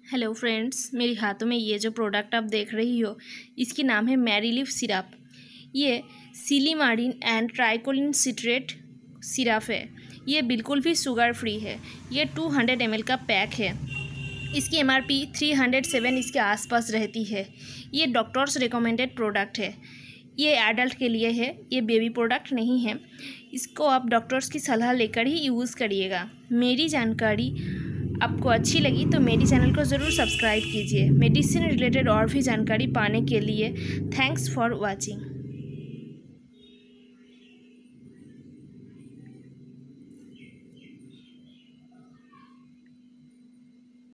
Hello friends, मेरे हाथों में ये जो प्रोडक्ट आप देख रही हो इसकी नाम है मैरीलीफ सिरप। ये silymarin and tricholine citrate syrup है। ये बिल्कुल भी शुगर फ्री है। ये 200 ml का पैक है। इसकी MRP 307 इसके आसपास रहती है। ये डॉक्टर्स रिकमेंडेड प्रोडक्ट है। ये एडल्ट के लिए है, ये बेबी प्रोडक्ट नहीं है। इसको आप डॉक्टर्स की सलाह लेकर ही यूज़ करिएगा। मेरी जानकारी आपको अच्छी लगी तो मेरी चैनल को ज़रूर सब्सक्राइब कीजिए। मेडिसिन रिलेटेड और भी जानकारी पाने के लिए थैंक्स फॉर वॉचिंग।